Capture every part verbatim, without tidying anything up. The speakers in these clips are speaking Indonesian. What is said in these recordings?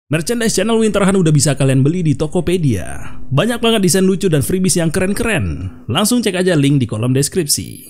Merchandise channel Winterhan udah bisa kalian beli di Tokopedia. Banyak banget desain lucu dan freebies yang keren-keren. Langsung cek aja link di kolom deskripsi.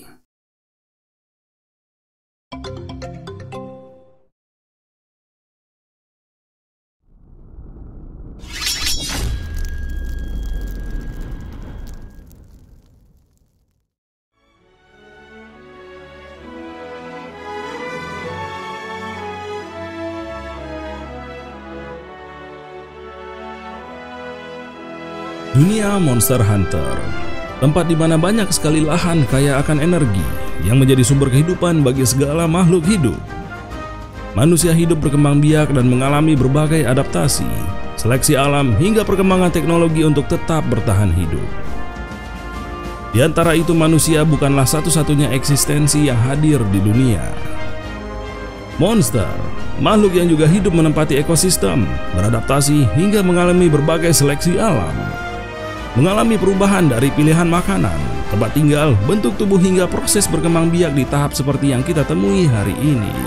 Dunia Monster Hunter, tempat di mana banyak sekali lahan kaya akan energi yang menjadi sumber kehidupan bagi segala makhluk hidup. Manusia hidup berkembang biak dan mengalami berbagai adaptasi, seleksi alam hingga perkembangan teknologi untuk tetap bertahan hidup. Di antara itu, manusia bukanlah satu-satunya eksistensi yang hadir di dunia. Monster, makhluk yang juga hidup menempati ekosistem, beradaptasi hingga mengalami berbagai seleksi alam. Mengalami perubahan dari pilihan makanan, tempat tinggal, bentuk tubuh hingga proses berkembang biak di tahap seperti yang kita temui hari ini.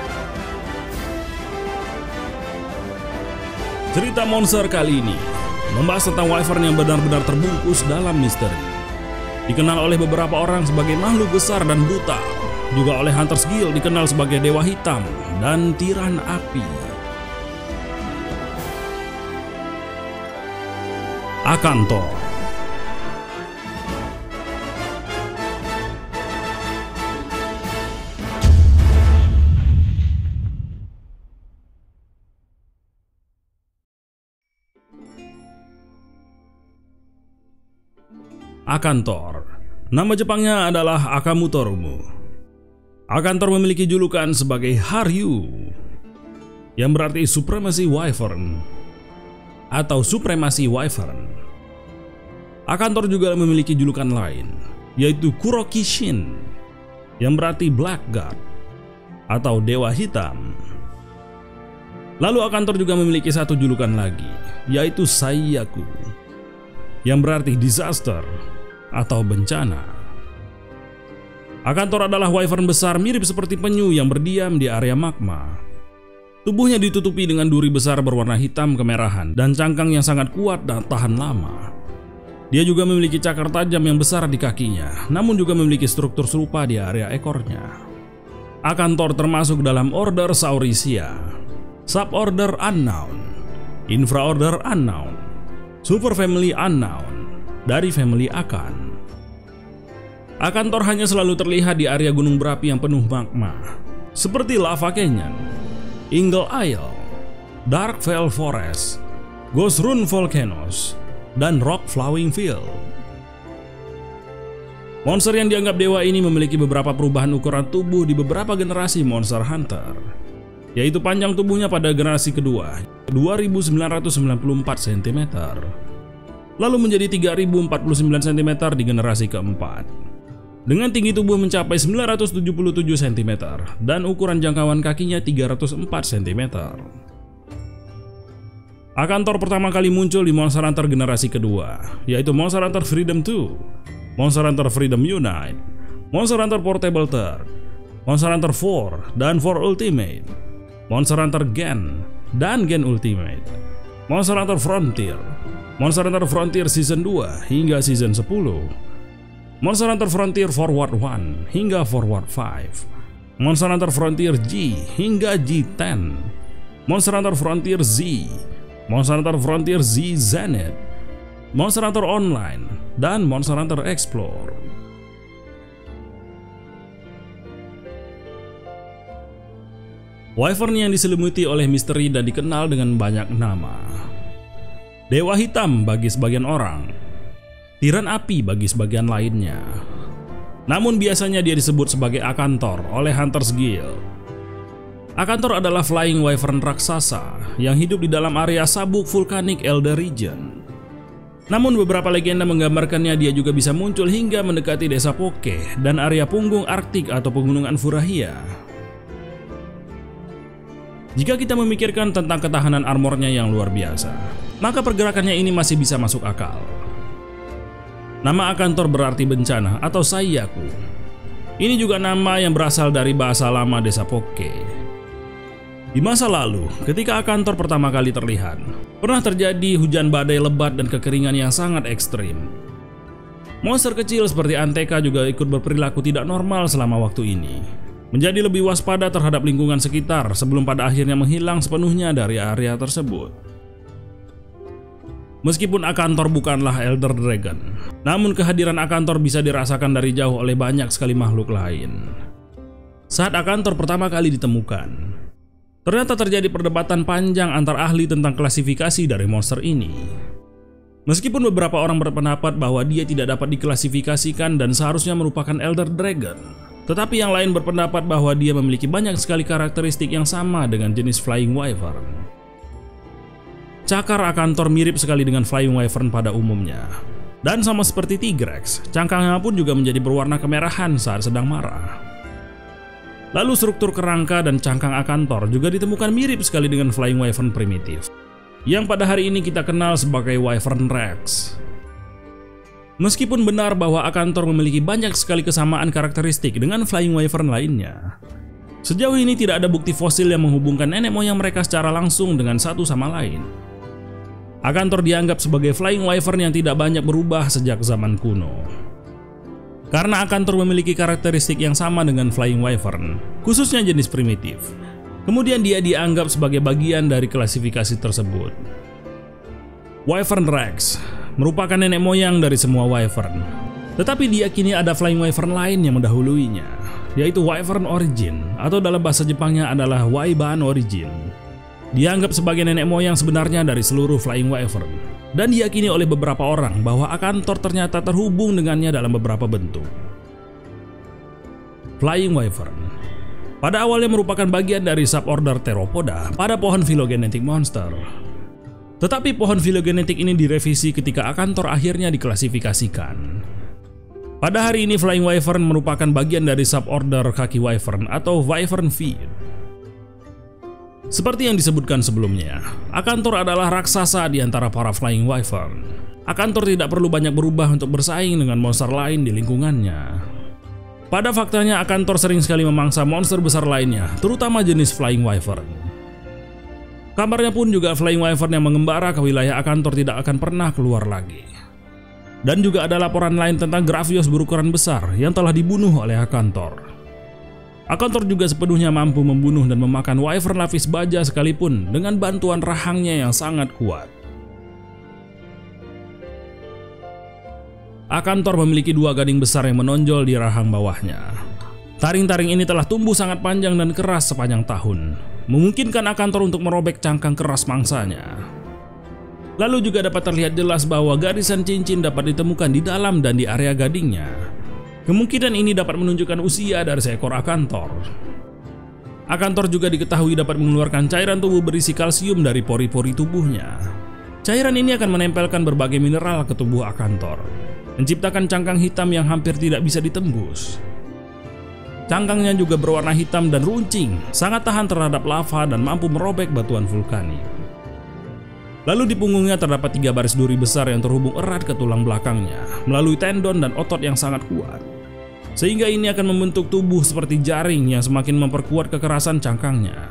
Cerita monster kali ini membahas tentang wyvern yang benar-benar terbungkus dalam misteri. Dikenal oleh beberapa orang sebagai makhluk besar dan brutal, juga oleh Hunters Guild dikenal sebagai dewa hitam dan tiran api. Akantor. Akantor, nama Jepangnya adalah Akamutorumu. Akantor memiliki julukan sebagai Haryu, yang berarti supremacy wyvern atau supremasi wyvern. Akantor juga memiliki julukan lain, yaitu Kurokishin, yang berarti Black God atau Dewa Hitam. Lalu Akantor juga memiliki satu julukan lagi, yaitu Saiyaku, yang berarti disaster atau bencana. Akantor adalah wyvern besar mirip seperti penyu yang berdiam di area magma. Tubuhnya ditutupi dengan duri besar berwarna hitam kemerahan dan cangkang yang sangat kuat dan tahan lama. Dia juga memiliki cakar tajam yang besar di kakinya, namun juga memiliki struktur serupa di area ekornya. Akantor termasuk dalam order Saurisia, suborder Unknown, infraorder Unknown, superfamily Unknown dari family Akan. Akantor hanya selalu terlihat di area gunung berapi yang penuh magma, seperti Lava Canyon, Ingle Isle, Dark Vale Forest, Ghost Rune Volcanoes, dan Rock Flowing Field. Monster yang dianggap dewa ini memiliki beberapa perubahan ukuran tubuh di beberapa generasi Monster Hunter, yaitu panjang tubuhnya pada generasi kedua dua ribu sembilan ratus sembilan puluh empat sentimeter, lalu menjadi tiga ribu empat puluh sembilan sentimeter di generasi keempat, dengan tinggi tubuh mencapai sembilan ratus tujuh puluh tujuh sentimeter dan ukuran jangkauan kakinya tiga ratus empat sentimeter. Akantor pertama kali muncul di Monster Hunter generasi kedua, yaitu Monster Hunter Freedom dua, Monster Hunter Freedom Unite, Monster Hunter Portable Third, Monster Hunter empat dan empat Ultimate, Monster Hunter Gen dan Gen Ultimate, Monster Hunter Frontier, Monster Hunter Frontier Season dua hingga Season sepuluh, Monster Hunter Frontier Forward satu hingga Forward lima, Monster Hunter Frontier G hingga G sepuluh, Monster Hunter Frontier Z, Monster Hunter Frontier Z Zenith, Monster Hunter Online, dan Monster Hunter Explore. Wyvern yang diselimuti oleh misteri dan dikenal dengan banyak nama. Dewa hitam bagi sebagian orang, tiran api bagi sebagian lainnya. Namun biasanya dia disebut sebagai Akantor oleh Hunters Guild. Akantor adalah flying wyvern raksasa yang hidup di dalam area sabuk vulkanik Elder Region. Namun beberapa legenda menggambarkannya dia juga bisa muncul hingga mendekati desa Poke dan area punggung Arktik atau pegunungan Furahia. Jika kita memikirkan tentang ketahanan armornya yang luar biasa, maka pergerakannya ini masih bisa masuk akal. Nama Akantor berarti bencana atau Saiyaku. Ini juga nama yang berasal dari bahasa lama desa Poke. Di masa lalu, ketika Akantor pertama kali terlihat, pernah terjadi hujan badai lebat dan kekeringan yang sangat ekstrim. Monster kecil seperti Anteka juga ikut berperilaku tidak normal selama waktu ini, menjadi lebih waspada terhadap lingkungan sekitar sebelum pada akhirnya menghilang sepenuhnya dari area tersebut. Meskipun Akantor bukanlah Elder Dragon, namun kehadiran Akantor bisa dirasakan dari jauh oleh banyak sekali makhluk lain. Saat Akantor pertama kali ditemukan, ternyata terjadi perdebatan panjang antar ahli tentang klasifikasi dari monster ini. Meskipun beberapa orang berpendapat bahwa dia tidak dapat diklasifikasikan dan seharusnya merupakan Elder Dragon, tetapi yang lain berpendapat bahwa dia memiliki banyak sekali karakteristik yang sama dengan jenis Flying Wyvern. Cakar Akantor mirip sekali dengan Flying Wyvern pada umumnya. Dan sama seperti Tigrex, cangkangnya pun juga menjadi berwarna kemerahan saat sedang marah. Lalu struktur kerangka dan cangkang Akantor juga ditemukan mirip sekali dengan Flying Wyvern primitif, yang pada hari ini kita kenal sebagai Wyvern Rex. Meskipun benar bahwa Akantor memiliki banyak sekali kesamaan karakteristik dengan Flying Wyvern lainnya, sejauh ini tidak ada bukti fosil yang menghubungkan nenek moyang mereka secara langsung dengan satu sama lain. Akantor dianggap sebagai Flying Wyvern yang tidak banyak berubah sejak zaman kuno. Karena Akantor memiliki karakteristik yang sama dengan Flying Wyvern, khususnya jenis primitif, kemudian dia dianggap sebagai bagian dari klasifikasi tersebut. Wyvern Rex merupakan nenek moyang dari semua Wyvern, tetapi diyakini ada Flying Wyvern lain yang mendahuluinya, yaitu Wyvern Origin, atau dalam bahasa Jepangnya adalah Waiban Origin. Dianggap sebagai nenek moyang sebenarnya dari seluruh Flying Wyvern, dan diyakini oleh beberapa orang bahwa Akantor ternyata terhubung dengannya dalam beberapa bentuk. Flying Wyvern pada awalnya merupakan bagian dari suborder Theropoda pada pohon filogenetik monster. Tetapi pohon filogenetik ini direvisi ketika Akantor akhirnya diklasifikasikan. Pada hari ini Flying Wyvern merupakan bagian dari suborder kaki Wyvern atau Wyvern Feet. Seperti yang disebutkan sebelumnya, Akantor adalah raksasa di antara para Flying Wyvern. Akantor tidak perlu banyak berubah untuk bersaing dengan monster lain di lingkungannya. Pada faktanya, Akantor sering sekali memangsa monster besar lainnya, terutama jenis Flying Wyvern. Kabarnya pun juga Flying Wyvern yang mengembara ke wilayah Akantor tidak akan pernah keluar lagi. Dan juga ada laporan lain tentang Gravios berukuran besar yang telah dibunuh oleh Akantor. Akantor juga sepenuhnya mampu membunuh dan memakan Wyvern lapis baja sekalipun dengan bantuan rahangnya yang sangat kuat. Akantor memiliki dua gading besar yang menonjol di rahang bawahnya. Taring-taring ini telah tumbuh sangat panjang dan keras sepanjang tahun, memungkinkan Akantor untuk merobek cangkang keras mangsanya. Lalu juga dapat terlihat jelas bahwa garisan cincin dapat ditemukan di dalam dan di area gadingnya. Kemungkinan ini dapat menunjukkan usia dari seekor Akantor. Akantor juga diketahui dapat mengeluarkan cairan tubuh berisi kalsium dari pori-pori tubuhnya. Cairan ini akan menempelkan berbagai mineral ke tubuh Akantor, menciptakan cangkang hitam yang hampir tidak bisa ditembus. Cangkangnya juga berwarna hitam dan runcing, sangat tahan terhadap lava dan mampu merobek batuan vulkanik. Lalu di punggungnya terdapat tiga baris duri besar yang terhubung erat ke tulang belakangnya melalui tendon dan otot yang sangat kuat. Sehingga ini akan membentuk tubuh seperti jaring yang semakin memperkuat kekerasan cangkangnya.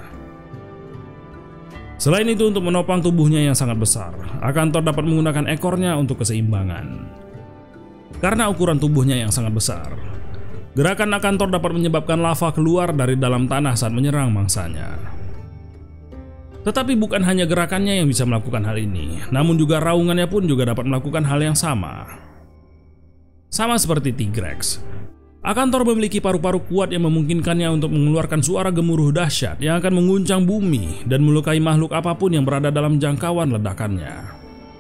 Selain itu, untuk menopang tubuhnya yang sangat besar, Akantor dapat menggunakan ekornya untuk keseimbangan. Karena ukuran tubuhnya yang sangat besar, gerakan Akantor dapat menyebabkan lava keluar dari dalam tanah saat menyerang mangsanya. Tetapi bukan hanya gerakannya yang bisa melakukan hal ini, namun juga raungannya pun juga dapat melakukan hal yang sama. Sama seperti Tigrex, Akantor memiliki paru-paru kuat yang memungkinkannya untuk mengeluarkan suara gemuruh dahsyat yang akan mengguncang bumi dan melukai makhluk apapun yang berada dalam jangkauan ledakannya.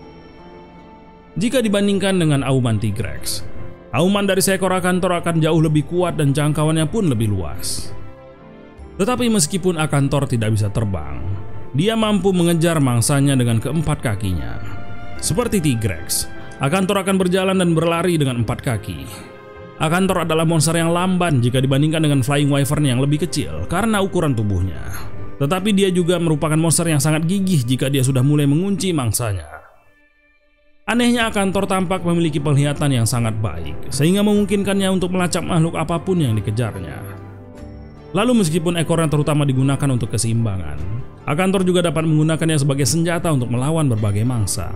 Jika dibandingkan dengan auman Tigrex, auman dari seekor Akantor akan jauh lebih kuat dan jangkauannya pun lebih luas. Tetapi meskipun Akantor tidak bisa terbang, dia mampu mengejar mangsanya dengan keempat kakinya. Seperti Tigrex, Akantor akan berjalan dan berlari dengan empat kaki. Akantor adalah monster yang lamban jika dibandingkan dengan Flying Wyvern yang lebih kecil karena ukuran tubuhnya. Tetapi dia juga merupakan monster yang sangat gigih jika dia sudah mulai mengunci mangsanya. Anehnya, Akantor tampak memiliki penglihatan yang sangat baik, sehingga memungkinkannya untuk melacak makhluk apapun yang dikejarnya. Lalu meskipun ekornya terutama digunakan untuk keseimbangan, Akantor juga dapat menggunakannya sebagai senjata untuk melawan berbagai mangsa.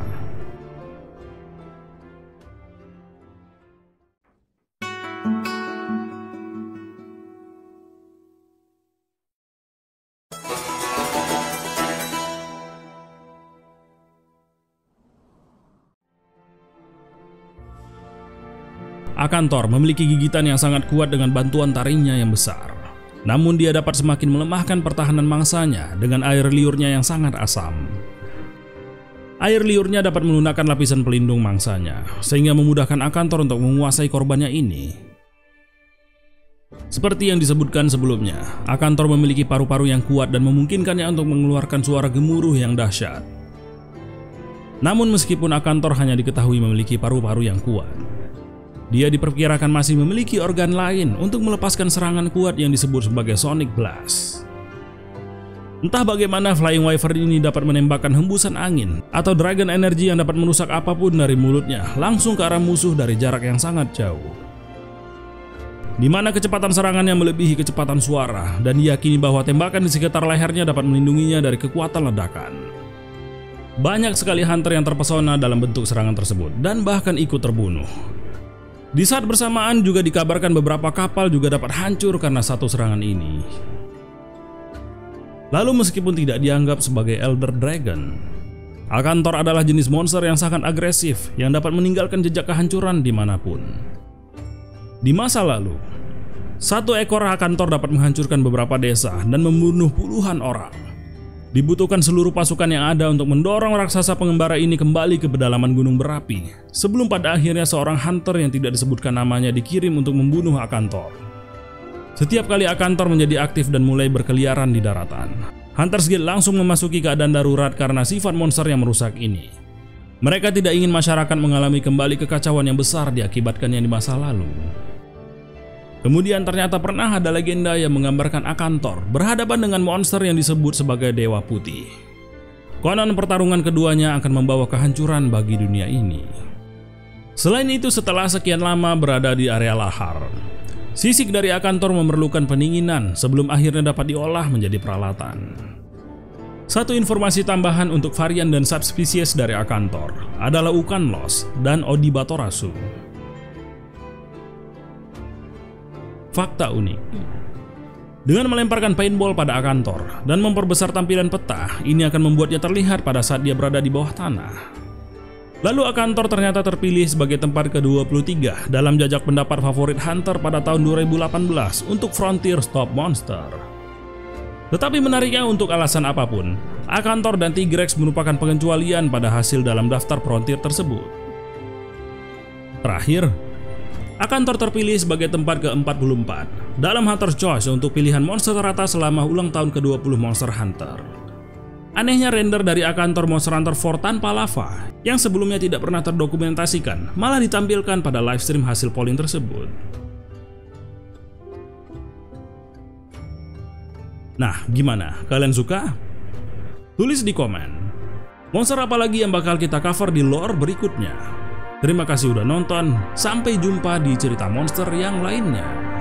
Akantor memiliki gigitan yang sangat kuat dengan bantuan taringnya yang besar. Namun dia dapat semakin melemahkan pertahanan mangsanya dengan air liurnya yang sangat asam. Air liurnya dapat melunakkan lapisan pelindung mangsanya, sehingga memudahkan Akantor untuk menguasai korbannya ini. Seperti yang disebutkan sebelumnya, Akantor memiliki paru-paru yang kuat dan memungkinkannya untuk mengeluarkan suara gemuruh yang dahsyat. Namun meskipun Akantor hanya diketahui memiliki paru-paru yang kuat, dia diperkirakan masih memiliki organ lain untuk melepaskan serangan kuat yang disebut sebagai Sonic Blast. Entah bagaimana Flying Wyvern ini dapat menembakkan hembusan angin atau Dragon Energy yang dapat merusak apapun dari mulutnya langsung ke arah musuh dari jarak yang sangat jauh. Di mana kecepatan serangannya melebihi kecepatan suara dan diyakini bahwa tembakan di sekitar lehernya dapat melindunginya dari kekuatan ledakan. Banyak sekali hunter yang terpesona dalam bentuk serangan tersebut dan bahkan ikut terbunuh. Di saat bersamaan juga dikabarkan beberapa kapal juga dapat hancur karena satu serangan ini. Lalu meskipun tidak dianggap sebagai Elder Dragon, Akantor adalah jenis monster yang sangat agresif yang dapat meninggalkan jejak kehancuran dimanapun. Di masa lalu, satu ekor Akantor dapat menghancurkan beberapa desa dan membunuh puluhan orang. Dibutuhkan seluruh pasukan yang ada untuk mendorong raksasa pengembara ini kembali ke pedalaman gunung berapi, sebelum pada akhirnya seorang hunter yang tidak disebutkan namanya dikirim untuk membunuh Akantor. Setiap kali Akantor menjadi aktif dan mulai berkeliaran di daratan, Hunters Guild langsung memasuki keadaan darurat karena sifat monster yang merusak ini. Mereka tidak ingin masyarakat mengalami kembali kekacauan yang besar diakibatkannya di masa lalu. Kemudian ternyata pernah ada legenda yang menggambarkan Akantor berhadapan dengan monster yang disebut sebagai Dewa Putih. Konon pertarungan keduanya akan membawa kehancuran bagi dunia ini. Selain itu, setelah sekian lama berada di area lahar, sisik dari Akantor memerlukan pendinginan sebelum akhirnya dapat diolah menjadi peralatan. Satu informasi tambahan untuk varian dan subspesies dari Akantor adalah Ukanlos dan Odibatorasu. Fakta unik. Dengan melemparkan paintball pada Akantor dan memperbesar tampilan peta, ini akan membuatnya terlihat pada saat dia berada di bawah tanah. Lalu Akantor ternyata terpilih sebagai tempat ke dua puluh tiga dalam jajak pendapat favorit hunter pada tahun dua ribu delapan belas untuk Frontier Top Monster. Tetapi menariknya, untuk alasan apapun, Akantor dan Tigrex merupakan pengecualian pada hasil dalam daftar Frontier tersebut. Terakhir, Akantor terpilih sebagai tempat ke empat puluh empat dalam Hunter's Choice untuk pilihan monster teratas selama ulang tahun ke dua puluh Monster Hunter. Anehnya, render dari Akantor Monster Hunter empat tanpa lava yang sebelumnya tidak pernah terdokumentasikan malah ditampilkan pada livestream hasil polling tersebut. Nah, gimana? Kalian suka? Tulis di komen. Monster apa lagi yang bakal kita cover di lore berikutnya? Terima kasih udah nonton, sampai jumpa di cerita monster yang lainnya.